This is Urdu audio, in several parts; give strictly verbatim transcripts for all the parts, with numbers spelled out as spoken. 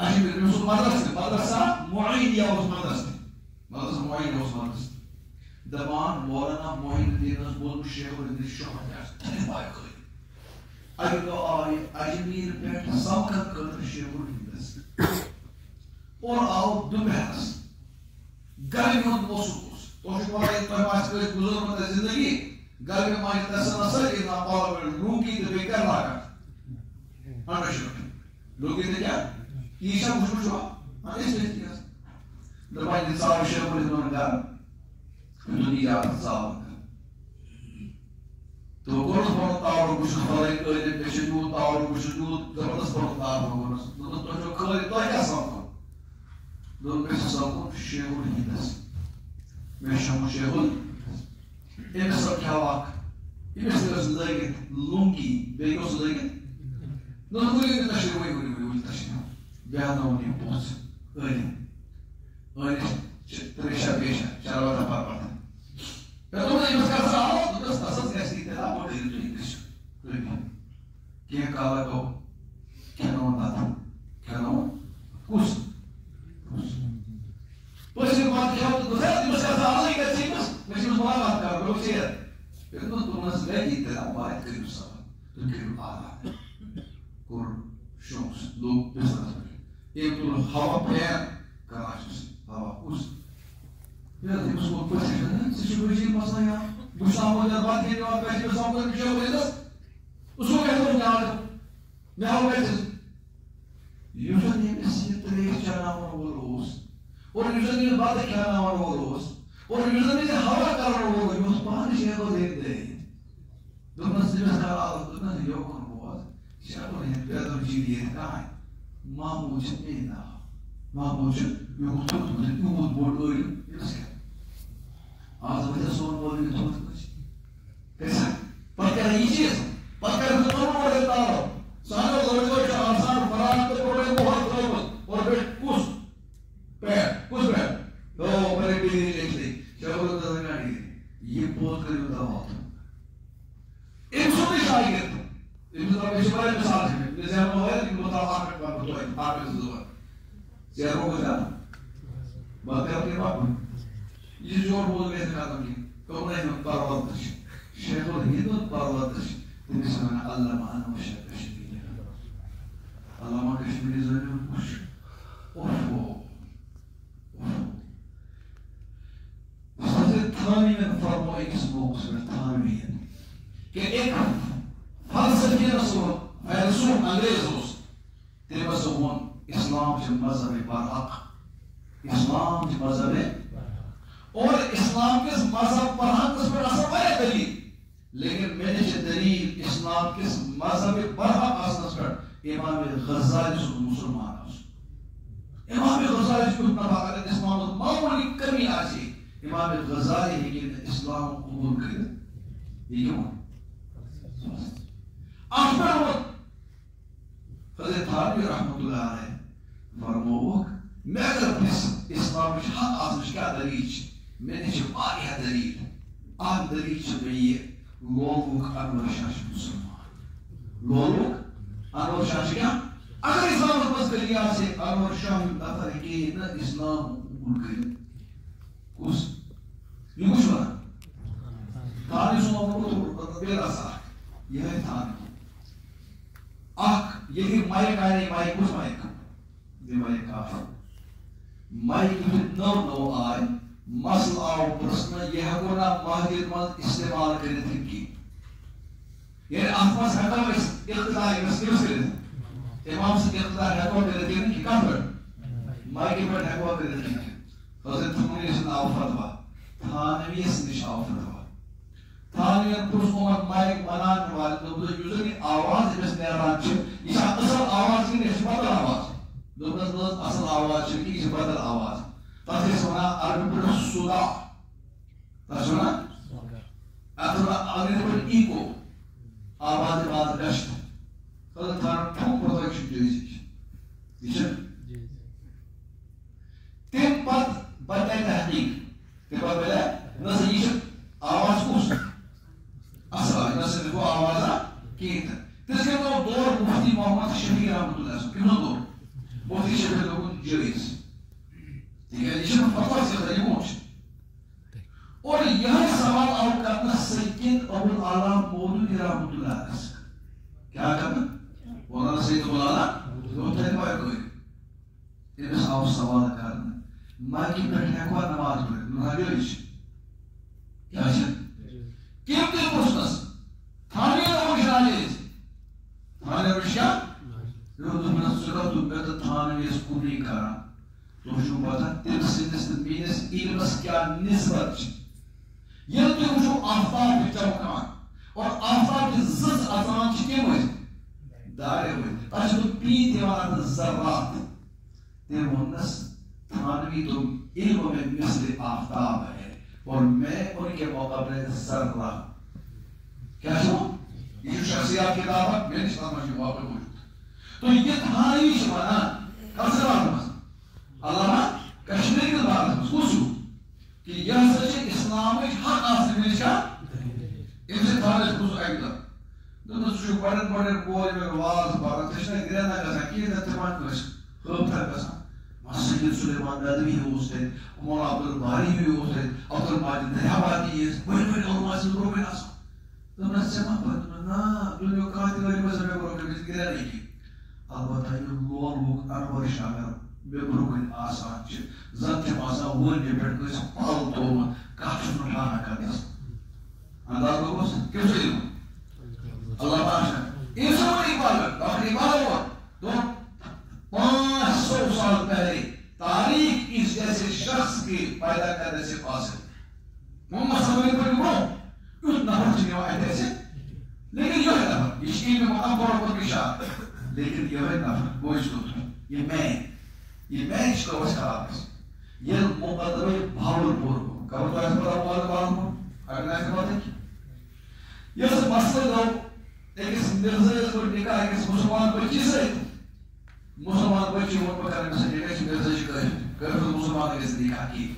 Aşırı Yusuf madrasa, madrasa muayyidiye olsun madrasa. Madrasa muayyidiye olsun madrasa. Daman Mevlana Muhyiddin'in bulmuş Şeyhü'nün şöhret dersi. Ne baykı. Ayrıca ay, Ajmir per Samkat kadar Şeyhü'nün dersi. Or al dümez. Gariban bozulmaz. Toşu parayı başka buzurmada zindagi. Gariban mayıtta nasıl ki napala böyle lungi de bekar lagar. Anlaşılıyor. Lungi de क्या? ईशा खुशबू हुआ हाँ इस चीज का दरबार इंसान विषय पर इन्होंने कहा दुनिया साव तो कोर्स बहुत तावर कुछ खाने के लिए पेश जो तावर कुछ जो जबरदस्त बहुत तावर होगा तो तो जो खाने तो क्या साव दो में से साव को शेहूर ही दस में शाम शेहूर इन सब क्या वाक इन सब लगे लुंगी बेगों से लगे no no voy a taşır voy voy voy taşır ben onu yapıyoruz öyle öyle treşa beşa çarvada parpada pero no hay más casa no no estás así te da por el inglés öyle que acaba todo que no nada que no kus pues el cuando ya no sé no se hace nada y que chicos me hicimos mal a la pero sí pero no tú no has leído te da mal que no sabes tú que no hablas por shows look business ये तो हवा पे कराची हवा उस ये तो उसको कुछ नहीं सिचुएशन मसला यार बुशा हो जाता बात ये और पैसे सब कुछ जो हो जाता उसको कैसे समझा मैं हाउ कैसे यूजर नेम इस ये तेरे चला हुआ वो रोज और यूजर नेम बात क्या ना हुआ वो रोज और यूजर नेम से हवा कर रहा वो ये उस पानी से को देख दे दोनों से जो सारा दोनों से यो कौन हुआ शायद उन्हें पैदल जी दिए था ما موجود بينا ما موجود يقول يقول بقول يمسك هذا بدأ صور بقول يقول كذا بكرة يجي بكرة تطور ولا تطور سانو غير غير آسان فران تطور बहुत تطور और फिर कुछ पैर कुछ पैर तो बड़े भी लिख ली चलो तो ना ये बहुत कर होता बात एक सौ बीस आ गया इनमें तो बेशक बड़े मिसाल है जैसे हम लोग हैं कि मतलब आप में बात होता है आप में ज़रूर ज़रूर हो जाता बात है अपने बाप में ये जो बोल रहे थे आदमी कौन नहीं होता पारवादश शेखों ने तो पारवादश तुम्हें सुना अल्लाह माना मुश्किल कश्मीरी अल्लाह माना कश्मीरी ज़रूर कुछ ओहो सबसे थामी में फरमाया एक स्मोक्स में थामी है कि एक فلسفي رسول فيلسوف انجليزوس تلبسون اسلام في مذهب برحق اسلام في مذهب اور اسلام کے مذہب برحق اس پر اثر ہے دلیل لیکن میں نے یہ دلیل اسلام کے مذہب برحق اثر پر امام غزالی سے مسلمان ہے امام غزالی کو نبات اسلام معمولی کمی آسی امام غزالی ہے کہ اسلام قبول کرے یہ کیوں آخر وقت حضرت تھانوی رحمۃ اللہ علیہ فرموک میں اگر اسلام حق آزمش کیا دلیل میں نے جو آگیا دلیل آگ دلیل میں یہ لولوک انور شاش مسلمان لولوک انور شاش کیا اگر اسلام بس کریہ سے انور شاہ دفر کی نہ اسلام قبول کرے کس یہ کچھ بنا تھانوی سنو کو بیرا سا یہ ہے تھانوی آخ یہی مائک آئے نہیں مائک اس مائک یہ مائک آفر مائک بھی نو نو آئے مسل آو پرسنا یہ ہونا مہدیر مند استعمال کرنے تھے کی یعنی آفماس حقا اس اقتدار مسکر سے رہے امام سے اقتدار حقا کرنے تھے کی کہاں پر مائک پر حقا کرنے تھے حضرت تھمونی سے آو فتوہ تھانوی سے نش آو فتوہ تھانوی پرس عمر مائک منان والے دوبرے یوزر کی آواز بس نیران چھے یہ اصل آواز کی نہیں بدل آواز دوبرے اصل آواز چھے کی یہ بدل آواز تاکہ سونا عربی پر سودا تاکہ سونا اتنا عربی پر ایکو آواز بعد گشت خدا تھانوی ٹھوک پروٹیکشن جیسی یہ چھے تیم پت بڑھتے تحقیق تیم پت بڑھتے نظر یہ چھے آواز کس اصل ہے نہ صرف وہ آواز کی تھا تذکر تو دور مفتی محمد شفیع رحمۃ اللہ علیہ کیوں دور مفتی شفیع لوگوں جائز دیگر یہ فتوا سے غریبوں سے اور یہ سوال آؤ کرنا سید ابو العالی مولوی رحمۃ اللہ علیہ سے کیا کرنا مولانا سید ابو العالی دو تین بار کوئی امس آؤ سوال کرنا ماں کی بیٹھ ہیکوا نماز پڑھ ناجائز کیا ہے کیم کے پوچھنس تھانے نہ ناجائز تھانے رشیا جو دنیا سکا تو بیت تھانے اس کو نہیں کرا تو جو پتا تم سندس مینس علمس کیا نسبت یہ تو جو آفتاب چمکان اور آفتاب کی زز اذان کی کیم ہوئی دارے ہوئی اچھا تو پی دیوان ذرات تم ونس تھانوی تو علم میں مثل آفتاب ہے اور میں ان کے مقابلے ذرہ کیا چھو یہ جو شخصیات کتاب ہے میں اس طرح جو واقع موجود تو یہ تھانوی شمانان کل سے بات مست علامہ کشمیر کے بات مست خوشو کہ یہ سچ اسلام میں حق آسن میں شاہ ان سے تھانے سے خوش آئی گا دونوں سوچو بڑے بڑے بوئی میں رواز بارا تشنہ گرہنا کسا کی اتمان کرش خوب تھا کسا سید سلیمان ندوی ہو سے مولا عبد الباری بھی ہو سے عبد الماجد دہابادی ہے بڑے بڑے علماء سے روکے ناسا تو میں سمع پڑھتا نا دنیا کہاتی والی مذہب میں روکے بھی گرہ نہیں کی البتہ یہ لوگ لوگ انور شاگر بے بروکن آسان چھے زن کے ماسا ون یہ بیٹھ کوئی سپال تو کافی نٹھانا کرنے سے انداز لوگوں سے کیوں سے دیکھو اللہ باشا یہ سب عبادت آخر عبادت ہوا تو پانچ سو سال پہلے تاریخ اس جیسے شخص کے پیدا کرنے سے فاصل محمد صلی اللہ علیہ وسلم اس نفر چنے والے ایسے لیکن یہ ہے نفر اشکی میں مقام طور پر پیشہ لیکن یہ ہے نفر وہ اس کو یہ میں یہ میں اس کو وش خراب ہے یہ مقدمہ بھاول پور کو کبھر تو ایسا پتا ہوا بات ہوں اگر ایسے بات ہے یہ سے مسئلہ دو ایک اس مرزا اس کو نکاح ایک اس مسلمان کو چیز ہے مسلمان بچے وہ پکڑنے میں سے ایک مرزا جی کہے کہے تو مسلمان کے سے نکاح کی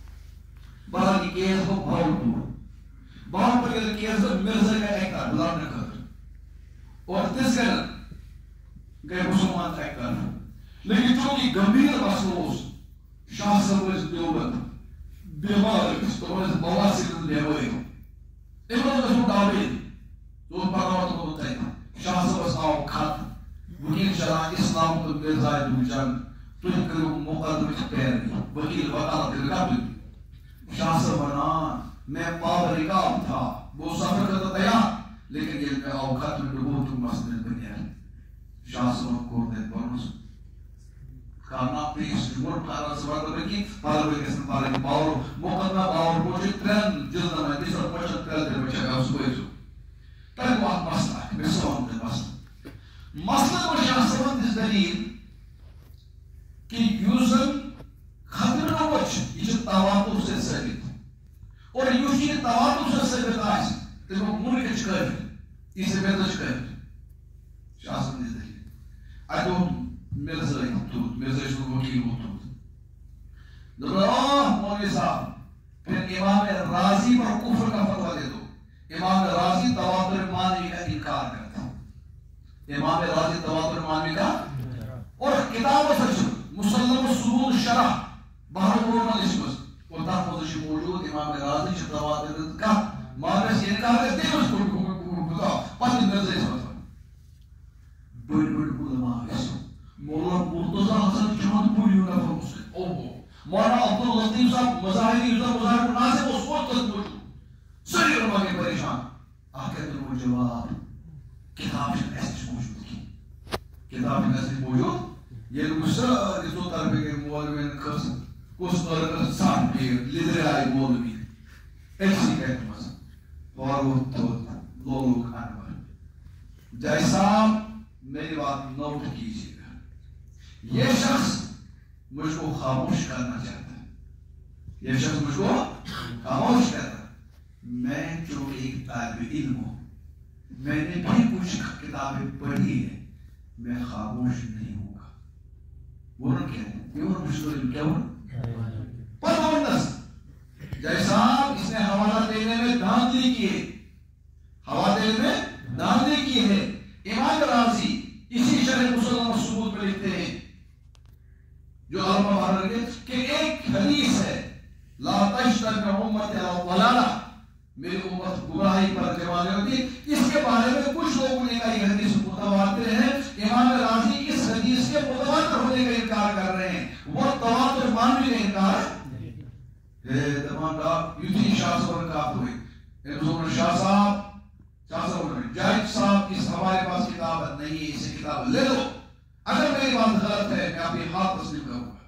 بڑا کی کیس کو بھاول پور بھاول پور کے کیس کو مرزا کا ایک کار بلان نے کر اور تیس کہنا گئے مسلمان ایک کار لیکن چونکہ گمبھیر مسئلوس شاہ صاحب اس دیوبند بیمار اس تو اس بواسیر دیوئی ایمان اس کو دعوید تو اس پرامت کو بتائی شاہ صاحب اس آؤ کھات وکیل شرح اسلام کو مرزائی دو جنگ تو ان کرو مقدم اس پیر بھی وکیل وکالت کے لگا بھی شاہ صاحب بنا میں پاور رکاب تھا وہ سفر کرتا تیار لیکن یہ میں آؤ کھات میں ڈبو تو مسئلہ بنیا ہے شاہ صاحب کو دے پرمس کارنا پیس جمہور پارا سوال بکی پارا بکی سن پارا کی باور مقدمہ باور پوچھے ترین جلدہ میں دیسر پوچھے ترین دیر بچے گا اس کو ایسو تاکہ وقت مسئلہ ہے میں سوال دے مسئلہ مسئلہ کو شاہ سوال دیس دلیل کہ یوزن خطر نہ وچ یہ جو تواتر سے ثابت اور یوشی تواتر سے ثابت آئیس تو وہ ملک چکر ہے اسے بیدہ چکر ہے شاہ سوال دیس دلیل I don't مرزا ایتود مرزا ایتود وکیل ہوتود دبرا آہ مولوی صاحب پھر امام راضی پر کفر کا فتوہ دے دو امام راضی تواتر مانوی کا انکار کرتا امام راضی تواتر مانوی کا اور کتاب سچ مسلم سرود شرح بہر قرآن اسمس اور تحت مزشی موجود امام راضی چھ تواتر کا مانوی سے انکار کرتے ہیں اس کو بتاؤ پس مرزا ایتود بڑی بڑی علماء اسم مولانا مرتضی حسن چاند پوری ہونا پر مسلم اوہ مولانا عبداللطیف صاحب مظاہری یوزا مظاہر مناسب اس وقت تک موجود سری علماء کے پریشان آخر میں وہ جواب کتاب سے ایسے موجود کی کتاب سے ایسے موجود یہ لوگ ساری دو طرفے کے مولوین کس کس طرح کا ساتھ پیر لیدر آئی مولوی ایسی کہتے مزہ اور وہ تو لوگ انور جیسا میری بات نوٹ کیجئے یہ شخص مجھ کو خاموش کرنا چاہتا ہے یہ شخص مجھ کو خاموش کرتا ہے میں جو ایک طالب علم ہوں میں نے بھی کچھ کتابیں پڑھی ہیں میں خاموش نہیں ہوں گا وہ نہ کہتے ہیں یہ اور مشکل کیا ہوں پر مونس جیسا اس نے حوالہ دینے میں دھاندلی کی ہے حوالہ دینے میں دھاندلی کی ہے امام راضی اسی شرح مسلم ثبوت میں لکھتے ہیں جو علماء بہر کے کہ ایک حدیث ہے لا تشتمع امت علی ضلالہ، میری امت گمراہی پر جمع نہیں ہوتی. اس کے بارے میں کچھ لوگوں نے کہا یہ حدیث متواتر ہے. امام راضی اس حدیث کے متواتر ہونے کا انکار کر رہے ہیں. وہ تواتر ماننے کا انکار ہے. تمام آپ یوتی شاہ صاحب کا ہوئے انظور شاہ صاحب شاہ صاحب جائد صاحب اس ہمارے پاس کتاب نہیں ہے، اسے کتاب لے لو. اگر میری بات غلط ہے میں آپ یہ ہاتھ تسلیم کروں گا.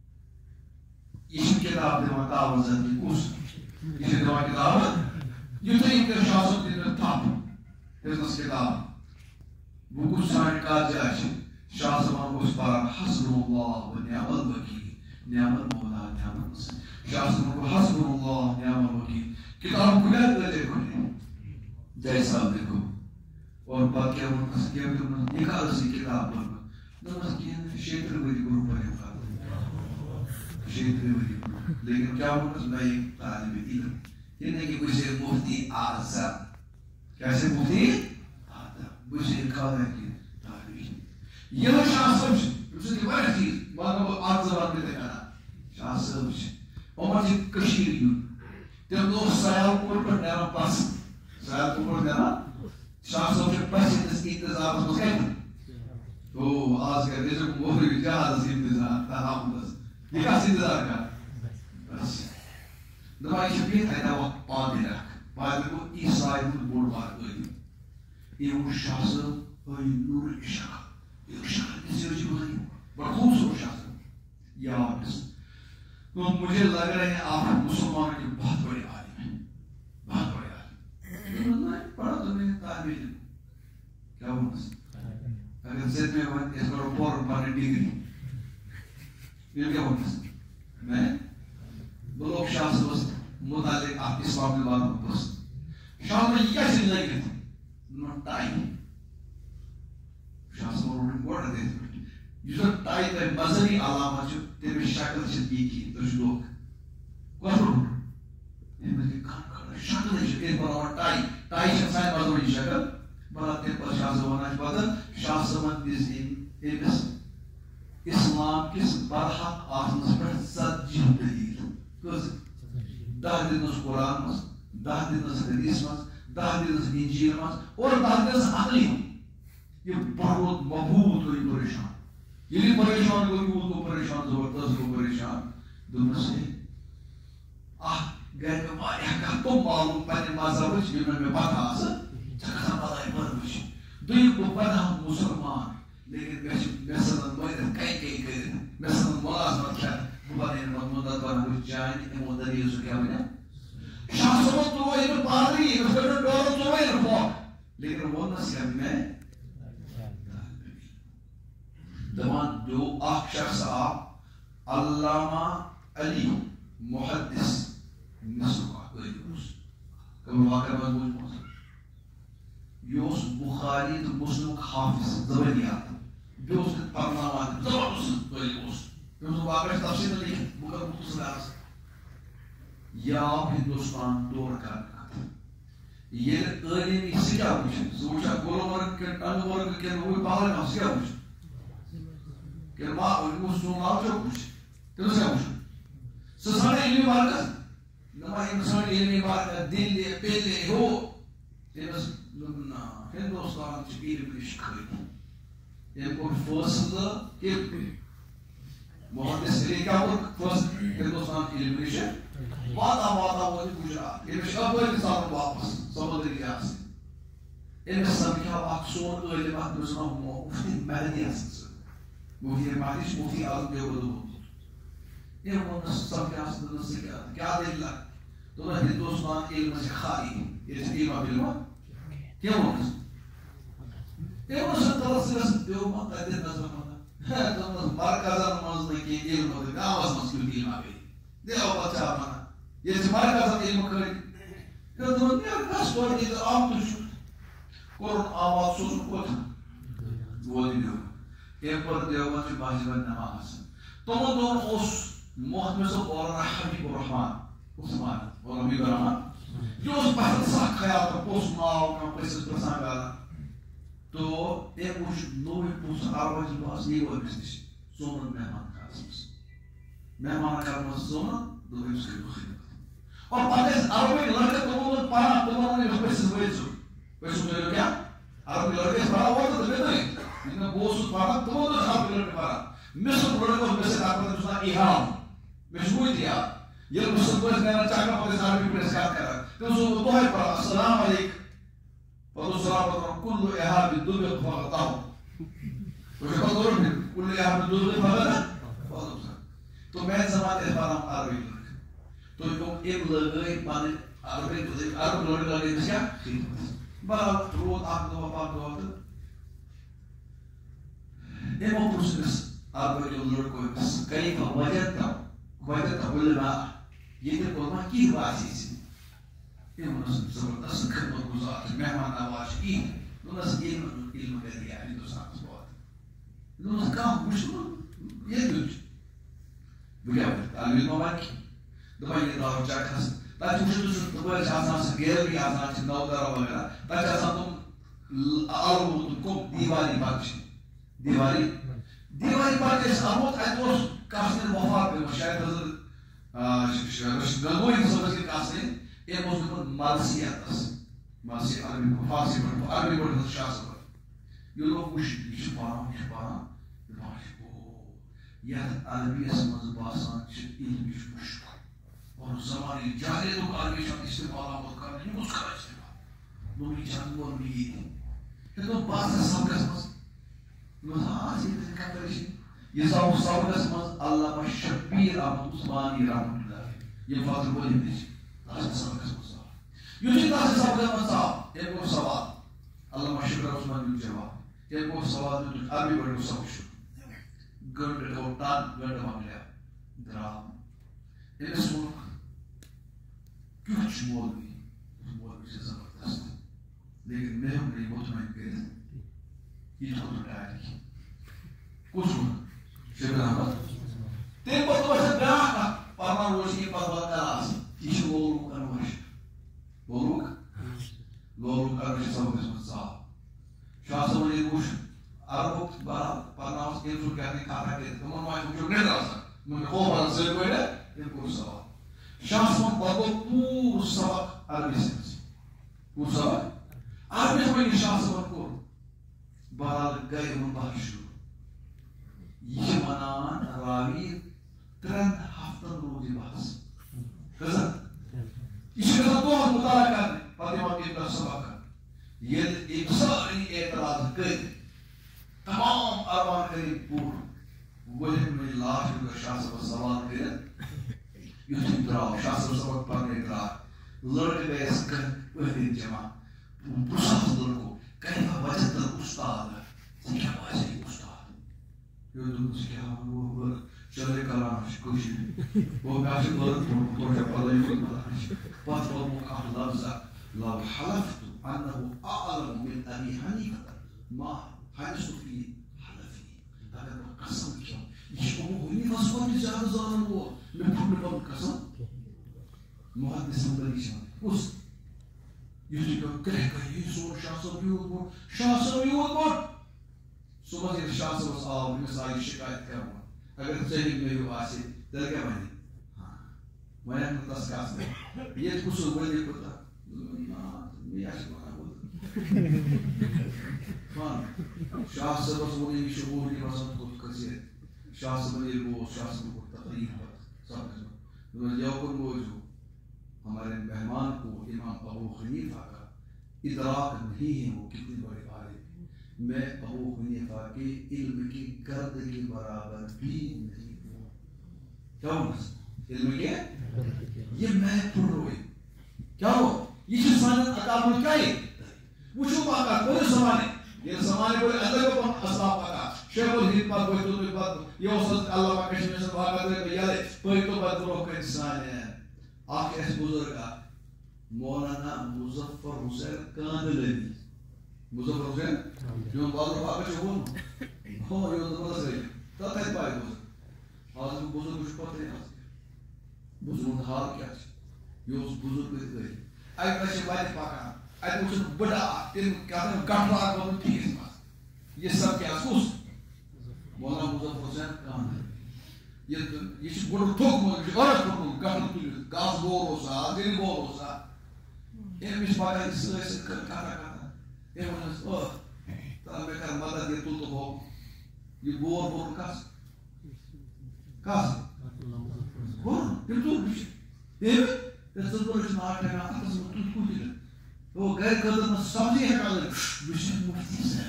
یہ کتاب دے مطابق زندگی کوس یہ دوا کتاب یوتی کہ شاہ صاحب نے تھاپ اس کتاب وہ کچھ سان کا جائے شاہ صاحب کو اس پر حسب اللہ و نعم الوکیل، نعم المولا نعم النصير. شاہ صاحب کو حسب اللہ نعم الوکیل کتاب کھلا دے کھلے جائے صاحب دیکھو. اور بات کیا وہ کس کیا کہ یہ کا اسی کتاب پر نماز کی شیطر وری گروپ پر ہے شیطر وری. لیکن کیا وہ کس میں طالب علم یہ نہیں کہ کوئی سے مفتی اعظم کیسے مفتی اعظم مجھے کہا ہے کہ طالب علم یہ شاہ صاحب اس کی بڑی چیز بات وہ اعظم میں دیکھا شاہ صاحب عمر جی کشیر یوں تم لوگ سایہ پر پر نیرا پاس سایہ پر نیرا شاہ صاحب کے پاس انتظار اس کے تو آج کہتے ہیں کہ وہ بھی جہاز انتظار تحام بس یہ کس انتظار کا بس دماغی شبیت ہے نا وقت پاندی رکھ پاندی کو عیسائی کو بوڑ بار گئی یہ وہ شاہ صاحب اوی نور اشاق یہ اشاق کسی وجہ بھائی بڑا خوبصورت شاہ صاحب یا بس تو مجھے لگ رہے ہیں آپ مسلمانوں کے بہت بڑے عالم ہیں، بہت بڑے عالم ہیں. پڑھا تو میں نے طالب علم کیا ہوا اگر زد میں ہوئے اس پر اوپر پانے ڈگری یہ کیا ہوتا ہے میں بلوک شاہ سے بس متعلق آپ اسلام کے بات میں بس شاہ میں یہ کیا چیز لگی تھی نو ٹائی شاہ سے وہ بڑھ دے تھے جو ٹائی تے مذہبی علامہ جو تیرے شکل سے دی کی تو جو لوگ کوئی یہ میں کہاں کھڑا شکل ہے جو ایک بار ٹائی ٹائی شخصائے مذہبی شکل بڑا تیر پر شاہ زبانہ بدل شاہ زبان دیزین ایبس اسلام کس برحق آسنس پر صد جن دلیل کس دہ دن اس قرآن مز دہ دن اس حدیث مز دہ دن اس انجیل مز اور دہ دن اس عقلی یہ بہت مبہوت ہوئی پریشان یہ پریشان کوئی بود کو پریشان زبردست کو پریشان دونوں سے آہ گئے میں ماریا کہ تو معلوم پہنے مذہب جنہوں میں پتا آسا چکتا بلائی پروش دوئی کو پڑھا مسلمان لیکن مثلا مویدت کئی کئی کرد مثلا ملازمت کرد مبانی مدد پر ہوئی جائن امو دریزو کیا ہوئی شاہ سمت تو وہ انہوں پادری انہوں پھر دورت تو وہ انہوں پاک لیکن وہ نصیب میں دمان دو آخ شخص آپ علامہ علی محدث مصر کا کوئی دوس کم واقع مضبوط موضوع یوس بخاری تو مسلم حافظ زبانیات بیوس کے پرنامات زبردست کوئی دوس بیوس واقع تفسیر لکھے بکر مختصر عرض یا ہندوستان دور کرنا تھا یہ علمی سکیا پوچھے سوچا گولو مرگ کے ٹنگ مرگ کے نوی پاہلے میں سکیا پوچھے کہ ماں وہ سنال جو پوچھے تو سے پوچھے سسان علمی مرکز نما انسان علمی مرکز دل دے پہلے ہو تیمس لبنا ہندوستان چھ علم اشکھائی یہ کو فصل کہ محدث علی کیا کو فصل ہندوستان علم اشکھائی وادا وادا وہ گجرات یہ شابر انسان واپس سمندر کے آسے ان سمکھا واقصون علمات بزنہ مفتی مہدی آسن مفتی مہدی مفتی آدم دیو بدو یہ وہ سب کے آسن دن سے کیا کیا دل لگ تو نہ ہندوستان علم سے خالی یہ سے علمہ بلما کیا وہ کس یہ وہ سنتر سے رسل دیو ماں قیدر نظر مانا تو مرکزہ نماز نہیں کی علم ہوتے ناواز مسکل کی علمہ بھی دیو بچہ مانا یہ سمارے کا سب علم کریں کہ تو نے کس کو کہ عام تو شو قرآن آواز سوچ کو تھا وہ نہیں دیو ایک پر دیوبند کی باجی بن نماز تو وہ دون اس محتمل سے مولانا حبیب الرحمن عثمان مولانا حبیب الرحمن جو اس بحث ساکھ خیال کا پوس ماؤ کا پیسز پرسان گالا تو ایک مجھ نوی پوس آواز باز یہ وہ بزنس سومن مہمان کا اسمس مہمان کرنا زونا دویم سکے خدمت اور پتہ عربی لڑکے تمہوں پڑھا تمہوں نے پیسے ویسو پیسو میرے کیا عربی لڑکے پڑھا ہوا تو دے دیں لیکن بوسو پڑھا تمہوں نے عربی لڑکے پڑھا مثل لڑکے کو مثل آپنے دوسرا احرام مشبوئی دیا یہ مثل پولیس نینا چاکا پولیس عربی پولیس کار کرا تو سو تو ہے پڑھا السلام علیکم پتو السلام علیکم کل احرام دوبی فغتا ہوں تو یہ بات دور پھر کل احرام دوبی فغتا تو میں زمان احرام عربی لڑکے تو یہ ایک لگئی پانے عربی عربی لڑکے لڑکے دیا بڑا روز آپ دو پاک دو آتا یہ وہ پرسنس عربی لڑکے کئی کا وجدتا وجدتا علماء یہ دل قرآن کی باسی سی یہ مناسب زبردست خدمت گزار مہمان آواز کی مناسب علم علم دے دیا ہندوستان سے بہت مناسب کام مشکل یہ دوچ بگیا تعلیم علماء کی دبائی یہ دعوت چاک ہست تاکہ مجھے تو دبائی آسان سے گیلری آسان سے نو دارا وغیرہ تاکہ آسان تم آلو تم کو دیواری پاکشی دیواری دیواری پاکش آموت ایتوش کاسن وفات پر شاید حضرت رشد گلگوی نصبت کے کاسن یہ موضوع مرسیت است مرسی عربی فارسی پر عربی پر حضرت شاہ صبر یہ لوگ خوش یہ پارا یہ پارا یہ پارا یہ عربی اسمز باسان چھ علمی مشکل اور زمانی جاہلی لوگ عربی شاہ استعمال آمد کرنے یہ مسکر استعمال نومی چند نومی یہ تھی یہ تو باس سبق اسمز ہاں سیدھے کا پریشی یہ سب سبق اسمز علامہ شبیر احمد عثمانی رحمۃ اللہ یہ فاضل بولی دیجی تاسی سبق اسمز یہ چی تاسی سبق اسمز صاحب ایک اور سوال علامہ شبیر عثمانی جواب ایک اور سوال جو عربی بڑی سبق شد گرد کوتان گرد مانگلیا درام یہ اس ملک کچھ مولوی مولوی سے زبردست لیکن میں ہم نے مطمئن کرے یہ تو ریٹائر کی کچھ ملک شبیر احمد تین پر تو ایسا بیان کا پرما روشی پر بات کلاس یہ لولو کا روش لولو کا لولو کا روش سبق اسمت صاحب شاہ صاحب نے روش عربو بارا پرناوس کے جو کہنے کھاتا کے تو من مائی جو نہیں رہا سا من خوب حال سے کوئی ہے یہ پور سبق شاہ صاحب بابو پور سبق عربی سے پور سبق عربی سے کوئی شاہ صاحب کو بارال گئے من بحشو یہ منان راوی ترند ہفتن روزی بحث کزا اسی کزا دو ہم مطالعہ کرنے فاطمہ کے در سبق یہ ایک ساری اعتراض گئے تمام ارمان قریب پور وہی میں لاش کا شاہ صاحب سوال کرے یہ دراو شاہ صاحب سبق پڑھنے درا لڑکے گئے اس کا وہی جمع پرساس لڑکو کیفا وجدت الاستاذ کیا واسطے استاد یہ تو اس کیا وہ چلے کلام کوشش وہ کاش بولت تو کیا پڑھے نہیں پاس وہ کا لفظ لو حلفت انه اعلم من ابي حنيفه ما حدث في حلفي هذا قسم كيا يشبهه لي فصوت زاد زاد هو من كل قسم محدث بليشان بص يجي كده يسوع شخص بيقول شخص بيقول صبح کے شخص بس آؤ مثال شکایت کروں اگر صحیح میں ہوا سے دل کیا میں ہاں میں نے تسکاس میں یہ کچھ بولے کو تھا میں اشکا بول فان شخص بس وہ یہ شعور کی واسطے کو کسی شخص میں وہ شخص کو تقریر پر سب جو جو کو موجود ہمارے مہمان کو امام ابو حنیفہ کا ادراک نہیں ہے وہ کتنے بڑے عالم میں ابو حنیفہ کے علم کی گرد کے برابر بھی نہیں ہوں کیا ہوں علم کے یہ میں پڑھ روئی کیا ہو یہ جو سانت اکابل کیا ہے وچو پاکا کوئی زمانے یہ زمانے کوئی اندر کو اسلام پاکا شیخ الہند پر کوئی تو کوئی بات یہ حسد اللہ پاک کشمیر سے پاکا دے تو یادے کوئی تو بات روح کا انسان ہے آخر اس بزرگا مولانا مظفر حسین کاندلنی مظفر حسین جو بازر پاکا چھوڑ ہو یہ تو بتا سکے تا تھے پائے بزرگ آج بزرگ کچھ پتہ نہیں بزرگ حال کیا ہے یہ اس بزرگ کو دے آئی کشی باید پاکا آئی کچھ بڑا تین کہتے ہیں گھٹلا کو ٹھیک ہے یہ سب کیا سوس مولانا مظفر حسین کاندلنی یہ بڑھ تھوک مجھے غلط کروں گھر تل گاس بور ہوسا دل بور ہوسا امس پگہ سی کر کتھا کتھا امس او تر مے کر مدد یہ تل تو ہو یہ بور بور کس کس بور تم تو ایم اس تو بڑھ ناٹ ہے اس تو تو کو وہ گھر خاطر نہ سبزی ہے کال بش مفتی سے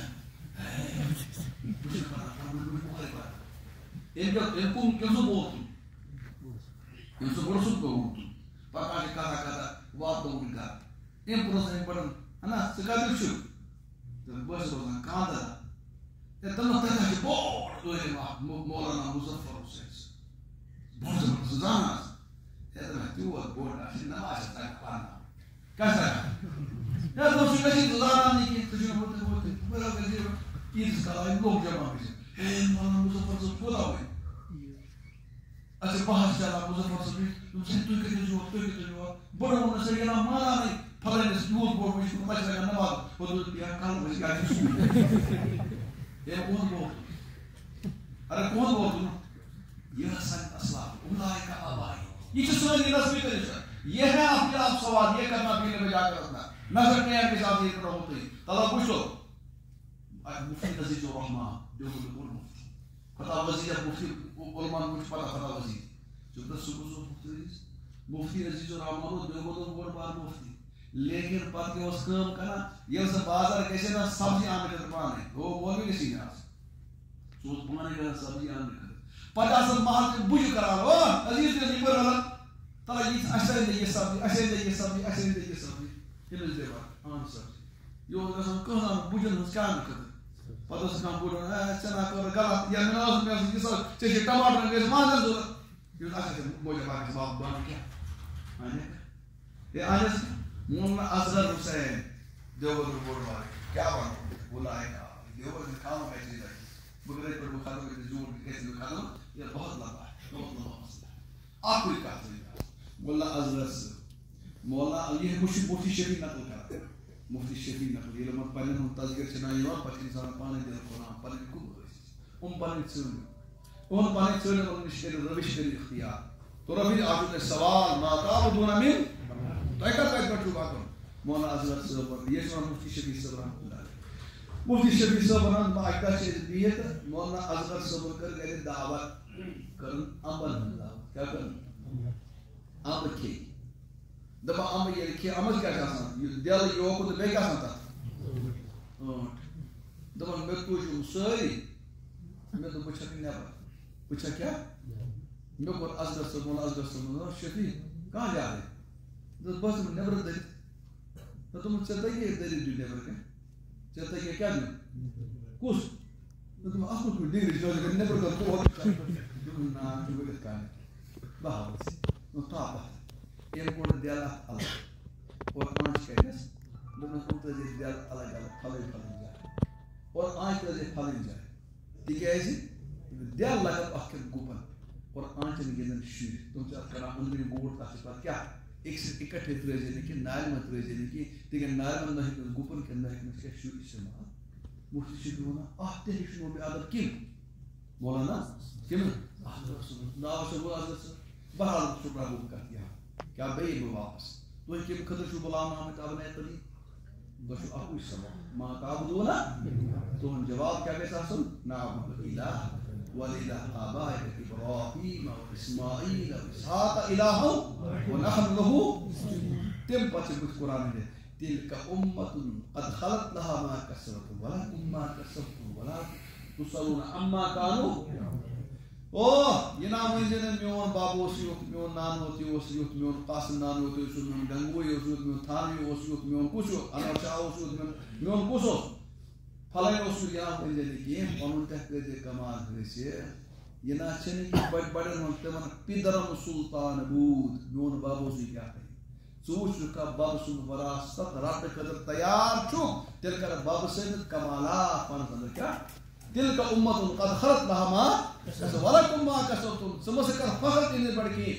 بش کرا ان کا ان کو کیوں بولتے ہیں یہ سب رسول کو بولتے ہیں پاکا جی کھاتا کھاتا وات دو ان کا ان پروسن پڑھن ہے نا سکادر شو تو بس روزان کاندا یہ تم تک ہے بہت دوے مولانا مظفر حسین بہت زانا یہ تو تو بہت ہے نماز تک پڑھنا کیسا یا تو شکری زانا نہیں کہ تجھے بولتے بولتے بڑا وزیر کیس کا لوگ جمع ہوئے اے مولانا مظفر سے بولا ہوئے اچھا بحث چلا مظفر سے تم سے تو کہتے جو تو کہتے جو بڑا ہونا سے یہ نام مانا نہیں پھلے نے سیوت بور میں شروع مچ لگا نماز وہ تو کیا کال میں کیا یہ کون بول ارے کون بول یہ سن اسلام اولئک آبائی یہ سوال نسبی طریقہ یہ ہے اپنے آپ سوال یہ کرنا بھی میں جا کر رکھنا نظر نہیں ہے کہ ساتھ یہ کرنا ہوتے ہیں طلب پوچھو مفتی عزیز الرحمن جو بول مفتی فتح وزیر مفتی علماء مجھ پتا فتح وزیر جو دس سکو سو مفتی عزیز الرحمن جو بول بول بار مفتی لیکن پت کے اس کام کرنا یہ سے بازار کیسے نہ سبزی آنے کا پانے وہ بول بھی کسی نہ سوچ پانے کا سبزی آنے کا پتہ سب محل کے بوجھ کرا لو عزیز کے لیبر والا تلا یہ اشے دے یہ سبزی اشے دے یہ سبزی اشے دے یہ سبزی یہ دے با آن سبزی یہ وہ کہاں کہاں بوجھ نہ کام کر پتہ سے کام بوجھ ہے چنا کر غلط یا ناز میں یہ سب چے ٹماٹر کے ماں دے یہ اشے بوجھ با کے باب بن کیا آنے یہ آنے مولانا اصغر حسین دیوبند بول رہا ہے کیا بات بولا ہے دیوبند کام کیسے جائے بغیر پر مخاطب کے جو کیسے مخاطب یہ بہت لمبا ہے بہت لمبا مسئلہ ہے آخری بات ہے مولانا اصغر سے مولانا یہ مفتی مفتی شفیع نقل کرتا ہے مفتی شفیع نقل یہ لمحہ پہلے ہم تذکر چنا یہ وقت پچھلی انسان پانے دل قرآن پہلے کو ان پانے چنے ان پانے چنے ان نشتر روش کر اختیار تو ربی آجو نے سوال ما تعبدون من تو ایک کا ایک بات کرو مولانا اصغر صاحب یہ جو مفتی شفیع صاحب رحمۃ اللہ علیہ مفتی شفیع صاحب نے باقاعدہ چیز دی ہے مولانا اصغر صاحب کر گئے دعوت کرن عمل اللہ کیا کرن عمل کی دبا عمل یہ کہ عمل کیا کرنا یہ دل یہ کو بے کا سنتا دبا میں کو جو ساری میں تو پوچھا کہ نہیں پوچھا کیا میں کو اصغر صاحب مولانا اصغر صاحب شفیع کہاں جا رہے تو بس میں نیبر دے تو تم چلتا ہے یہ دے دی نیبر کے چلتا ہے کیا نہیں کچھ تو تم آپ کو دے دی جو نیبر کا کو نا جو بگت کا بہت نو تاب یہ کو دل اللہ اور آنچ کہنس دونوں کو تے دل الگ الگ پھلے پھلے جائے اور آنچ تے پھلے جائے ٹھیک ہے جی دل لگا اخر گوپن اور آنچ نے گندن شیر تم چا کرا اندر بورڈ کا پر کیا ایک سے اکٹھے ترے جنے کی نائل مت ترے جنے کی لیکن نائل مت نہیں گوپن کے اندر ایک نشے شو استعمال مفتی شفیع ہونا آتے ہی شنو بے عدد کیم مولانا کیم ناو سے بولا سے بہرحال شکر ابو کا کیا کیا بے بو واپس تو کہ خطر شو بلا محمد ابن علی بشو اكو سما ما تعبدون تو جواب کیا کہتا سن نعبد الہ وَلِلَهْ آبَائِكَ إِبْرَاهِيمَ وَإِسْمَاعِيلَ وَإِسْحَاقَ إِلَٰهٌ وَنَحْنُ لَهُ تم پچھے کچھ قرآن ہے تِلْكَ أُمَّةٌ قَدْ خَلَتْ لَهَا مَا كَسَبَتْ وَلَكُمْ مَا كَسَبْتُمْ وَلَا تُسْأَلُونَ عَمَّا كَانُوا اوہ یہ نام ہے جنہیں میون بابو سیوت میون نان ہوتی ہو سیوت میون قاسم نان ہوتی ہو میون گنگوئی ہو سیوت میون تھانی ہو سیوت میون کچھو انور شاہ ہو سیوت میون کچھو پھلائیں اصول یہاں پر جلے گئے انہوں تحقیق دے کمال کرے یہ نہ چھنے کی بڑ بڑے منتے من پیدرم سلطان بود میون بابو سی کیا کہیں سوچ کا باب سن وراثت رات قدر تیار چھو تل کر باب سن کمالات پانا سندر کیا تل کا امت قد خلط لہا ما ولکم ما کسبتم سمجھ سکر فخر تینے بڑھ کی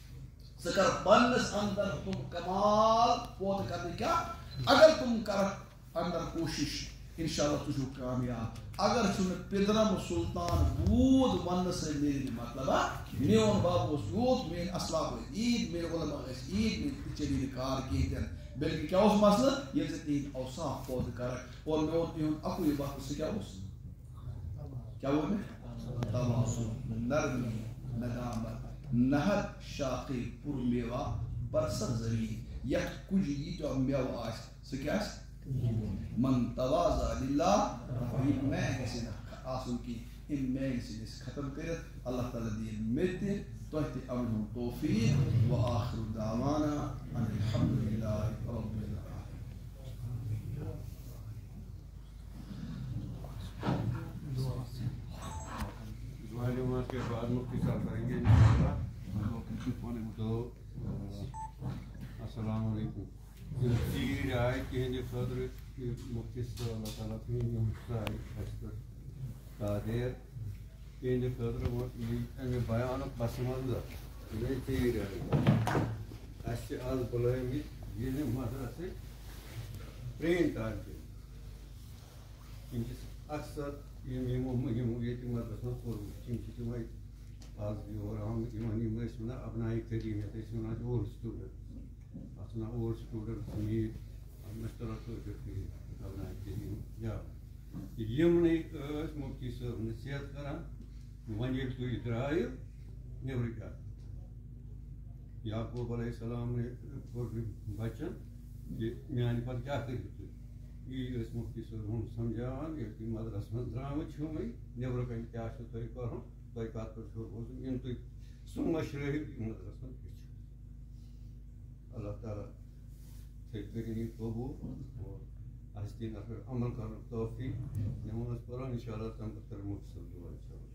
سکر بنس اندر تم کمال پوت کرنے کیا اگر تم کر اندر کوشش انشاءاللہ تجھو کامیاب اگر چھُنہٕ پِدرم سلطان بود وننہٕ سۭتۍ نیرِ نہٕ مطلبا میون باب اوس یوت میٲنۍ اسلاف ٲسۍ عیٖد میٲنۍ علما ٲسۍ عیٖد میٲنۍ چلی نہٕ کار کِہیٖنۍ تہِ نہٕ بلکہِ کیٛاہ اوس مسلہٕ ییٚلہِ ژٕ تِہنٛدۍ اوصاف پٲدٕ کرکھ اور مےٚ اوٚن تِہُنٛد اکُے وقت سُہ کیٛاہ اوس کیٛاہ ووٚن مےٚ تواضع نرمی ندامت نہد شاخے پُر میوا برسر زٔمیٖن یتھ کُجہِ ییٖتیٛاہ مٮ۪وٕ آسہِ سُہ کیٛاہ آسہِ من تواضع للہ یہِ میل گژھِ نہٕ آسُن کینٛہہ اَمہِ میلہِ سۭتۍ أسۍ ختم کٔرِتھ اللہ تعالیٰ دِیِن مےٚ تہِ تۄہہِ تہِ اَمہِ ہُنٛد توفیٖق وآخر دعوانا ان الحمد للہ رب معلومات کے بعد مفتی صاحب کریں گے انشاءاللہ. تو السلام علیکم. تیٖر آے تِہنٛدِ خٲطرٕ مفتی صٲب اللہ تعالیٰ تِہنٛدِ اَسہِ پٮ۪ٹھ قادر تِہنٛدِ خٲطرٕ اَمہِ بیانُک پس منظر گٔے تیٖر آے اَسہِ چھِ آز بُلٲومٕتۍ ییٚلہِ مدرسٕکۍ پرٛٲنۍ طالبہِ علم یِم چھِ اکثر یِم یِمو یِمو ییٚتہِ مدرسس منٛز پوٚرمُت تِم چھِ تِمے آز یور آمٕتۍ یِمن یِم ٲسۍ وَنان اَبنایہِ قدیٖم یَتھ ٲسۍ وَنان اولڈ سٹوٗڈنٛٹ اَتھ وَنان اولڈ سٹوٗڈنٛٹ میٖر مِسٹر اَبنایہِ قدیٖم یا یِمنٕے ٲسۍ مفتی صٲب نصیحت کران وۄنۍ ییٚلہِ تُہۍ درٛایِو نیٚبرٕ کیٛاہ یعقوٗب علیہ السلام کوٚر بچن یہِ میانہِ پتہٕ کیٛاہ کٔرِو تُہۍ یی ٲسۍ مفتی صٲب ہُم سمجھاوان ییٚلہِ تُہۍ مدرسس منٛز درٛامٕتۍ چھِو وۄنۍ نیٚبرٕ کَنۍ کیٛاہ چھُو تۄہہِ کَرُن تۄہہِ کَتھ پٮ۪ٹھ چھُو روزُن یِم تُہۍ سُہ مشرٲیِو یہِ مدرسس منٛز ہیٚچھِو. اللہ تعالیٰ تُہۍ کٔرِو یہِ قبوٗل اور اَسہِ دِیِن اَتھ پٮ۪ٹھ عمل کَرنُک توفیٖق یِمن منٛز پَرو اِنشاء اللہ تَمہِ پَتہٕ کَرو مفتی صٲب دُعا اِنشاء اللہ.